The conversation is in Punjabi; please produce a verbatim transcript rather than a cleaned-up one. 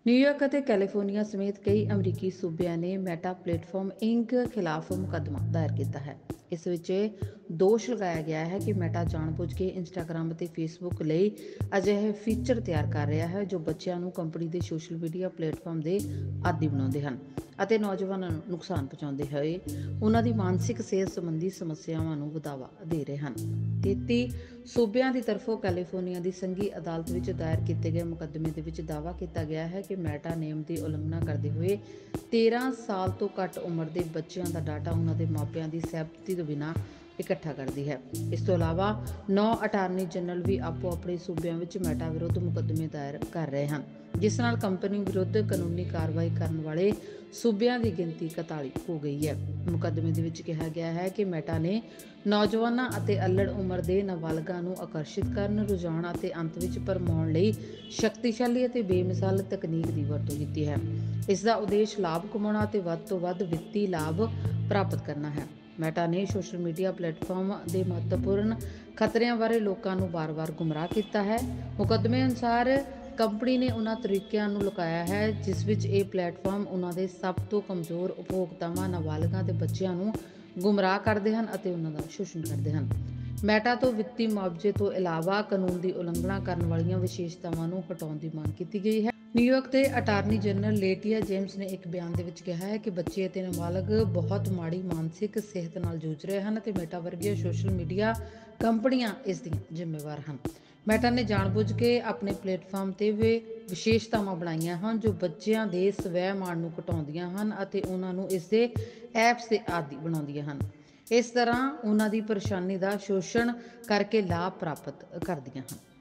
न्यूयॉर्क ਅਤੇ ਕੈਲੀਫੋਰਨੀਆ ਸਮੇਤ ਕਈ ਅਮਰੀਕੀ ਸੂਬਿਆਂ ਨੇ ਮੈਟਾ ਪਲੇਟਫਾਰਮ ਇੰਕ ਖਿਲਾਫ ਮੁਕੱਦਮਾ ਦਾਇਰ ਕੀਤਾ ਹੈ। ਇਸ ਵਿੱਚ ਇਹ ਦੋਸ਼ ਲਗਾਇਆ ਗਿਆ ਹੈ ਕਿ ਮੈਟਾ ਜਾਣਬੁੱਝ ਕੇ ਇੰਸਟਾਗ੍ਰਾਮ ਅਤੇ ਫੇਸਬੁੱਕ ਲਈ ਅਜਿਹੇ ਫੀਚਰ ਤਿਆਰ ਕਰ ਰਿਹਾ ਹੈ ਜੋ ਬੱਚਿਆਂ ਨੂੰ ਕੰਪਨੀ ਦੇ ਸੋਸ਼ਲ ਮੀਡੀਆ ਪਲੇਟਫਾਰਮ ਦੇ ਆਦੀ ਬਣਾਉਂਦੇ ਹਨ ਅਤੇ ਨੌਜਵਾਨਾਂ ਨੂੰ ਨੁਕਸਾਨ ਪਹੁੰਚਾਉਂਦੇ ਹੋਏ ਉਹਨਾਂ ਦੀ ਮਾਨਸਿਕ ਸਿਹਤ ਸੰਬੰਧੀ ਸਮੱਸਿਆਵਾਂ ਨੂੰ ਵਧਾਵਾ ਦੇ ਰਹੇ ਹਨ। ਤੇਤੀ ਸੂਬਿਆਂ ਦੀ ਤਰਫੋਂ ਕੈਲੀਫੋਰਨੀਆ ਦੀ ਸੰਘੀ ਅਦਾਲਤ ਵਿੱਚ ਦਾਇਰ ਕੀਤੇ ਗਏ ਮੁਕੱਦਮੇ ਦੇ ਵਿੱਚ ਦਾਅਵਾ ਕੀਤਾ ਗਿਆ ਹੈ ਕਿ ਮੈਟਾ ਨੇਮ ਦੀ ਉਲੰਘਣਾ ਕਰਦੇ ਹੋਏ ਤੇਰਾਂ ਸਾਲ ਤੋਂ ਘੱਟ ਉਮਰ ਦੇ ਬੱਚਿਆਂ ਦਾ ਡਾਟਾ ਉਹਨਾਂ ਦੇ ਮਾਪਿਆਂ ਦੀ ਸਹਿਮਤੀ ਤੋਂ ਬਿਨਾਂ ਇਕੱਠਾ ਕਰਦੀ ਹੈ। ਇਸ ਤੋਂ ਇਲਾਵਾ ਨੌ ਅਟਾਰਨੀ ਜਨਰਲ ਵੀ ਆਪੋ ਆਪਣੇ ਸੂਬਿਆਂ ਵਿੱਚ ਮੈਟਾ ਵਿਰੁੱਧ ਮੁਕੱਦਮੇ ਦਾਇਰ ਕਰ ਰਹੇ ਹਨ, ਜਿਸ ਨਾਲ ਕੰਪਨੀ ਵਿਰੁੱਧ ਕਾਨੂੰਨੀ ਕਾਰਵਾਈ ਕਰਨ ਵਾਲੇ ਸੂਬਿਆਂ ਦੀ ਗਿਣਤੀ ਇਕਤਾਲੀ ਹੋ ਗਈ ਹੈ। ਮੁਕੱਦਮੇ ਦੇ ਵਿੱਚ ਕਿਹਾ ਗਿਆ ਹੈ ਕਿ ਮੈਟਾ ਨੇ ਨੌਜਵਾਨਾਂ ਅਤੇ ਅੱਲੜ ਉਮਰ ਦੇ ਨਾਬਾਲਗਾਂ ਨੂੰ ਆਕਰਸ਼ਿਤ ਕਰਨ, ਰੁਝਾਨ ਅਤੇ ਅੰਤ ਵਿੱਚ ਭਰਮਾਉਣ ਲਈ ਸ਼ਕਤੀਸ਼ਾਲੀ ਅਤੇ ਬੇਮਿਸਾਲ ਤਕਨੀਕ ਦੀ ਵਰਤੋਂ ਕੀਤੀ ਹੈ। ਇਸ ਦਾ ਉਦੇਸ਼ ਲਾਭ ਕਮਾਉਣਾ ਅਤੇ ਵੱਧ ਤੋਂ ਵੱਧ ਵਿੱਤੀ ਲਾਭ ਪ੍ਰਾਪਤ ਕਰਨਾ ਹੈ। ਮੈਟਾ ਨੇ ਸੋਸ਼ਲ ਮੀਡੀਆ ਪਲੇਟਫਾਰਮ ਦੇ ਮਹੱਤਵਪੂਰਨ ਖਤਰਿਆਂ ਬਾਰੇ ਲੋਕਾਂ ਨੂੰ ਵਾਰ-ਵਾਰ ਗੁੰਮਰਾਹ ਕੀਤਾ ਹੈ। ਮੁਕੱਦਮੇ ਅਨੁਸਾਰ ਕੰਪਨੀ ਨੇ ਉਹਨਾਂ ਤਰੀਕਿਆਂ ਨੂੰ ਲੁਕਾਇਆ ਹੈ ਜਿਸ ਵਿੱਚ ਇਹ ਪਲੇਟਫਾਰਮ ਉਹਨਾਂ ਦੇ ਸਭ ਤੋਂ ਕਮਜ਼ੋਰ ਉਪਭੋਗਤਾਵਾਂ, ਨਾਬਾਲਗਾਂ ਅਤੇ ਬੱਚਿਆਂ ਨੂੰ ਗੁੰਮਰਾਹ ਕਰਦੇ ਹਨ ਅਤੇ ਉਹਨਾਂ ਦਾ ਸ਼ੋਸ਼ਣ ਕਰਦੇ ਹਨ। ਮੈਟਾ ਤੋਂ ਵਿੱਤੀ ਮੁਆਵਜ਼ੇ ਤੋਂ ਇਲਾਵਾ ਕਾਨੂੰਨ ਦੀ ਉਲੰਘਣਾ ਕਰਨ ਵਾਲੀਆਂ ਵਿਸ਼ੇਸ਼ਤਾਵਾਂ ਨੂੰ ਹਟਾਉਣ ਦੀ ਮੰਗ ਕੀਤੀ ਗਈ ਹੈ। ਨਿਊਯਾਰਕ ਦੇ ਅਟਾਰਨੀ ਜਨਰਲ ਲੇਟੀਆ ਜੇਮਸ ਨੇ ਇੱਕ ਬਿਆਨ ਦੇ ਵਿੱਚ ਕਿਹਾ ਹੈ ਕਿ ਬੱਚੇ ਅਤੇ ਨਾਬਾਲਗ ਬਹੁਤ ਮਾੜੀ ਮਾਨਸਿਕ ਸਿਹਤ ਨਾਲ ਜੂਝ ਰਹੇ ਹਨ ਅਤੇ ਮੈਟਾ ਵਰਗੀਆਂ ਸੋਸ਼ਲ ਮੀਡੀਆ ਕੰਪਨੀਆਂ ਇਸ ਦੀਆਂ ਜ਼ਿੰਮੇਵਾਰ ਹਨ। ਮੈਟਾ ਨੇ ਜਾਣਬੁੱਝ ਕੇ ਆਪਣੇ ਪਲੇਟਫਾਰਮ ਤੇ ਵਿਸ਼ੇਸ਼ਤਾਵਾਂ ਬਣਾਈਆਂ ਹਨ ਜੋ ਬੱਚਿਆਂ ਦੇ ਸਵੈ ਮਾਣ ਨੂੰ ਘਟਾਉਂਦੀਆਂ ਹਨ ਅਤੇ ਉਹਨਾਂ ਨੂੰ ਇਸ ਦੇ ਐਪਸ ਦੇ ਆਦੀ ਬਣਾਉਂਦੀਆਂ ਹਨ। ਇਸ ਤਰ੍ਹਾਂ ਉਹਨਾਂ ਦੀ ਪਰੇਸ਼ਾਨੀ ਦਾ ਸ਼ੋਸ਼ਣ ਕਰਕੇ ਲਾਭ ਪ੍ਰਾਪਤ ਕਰਦੀਆਂ ਹਨ।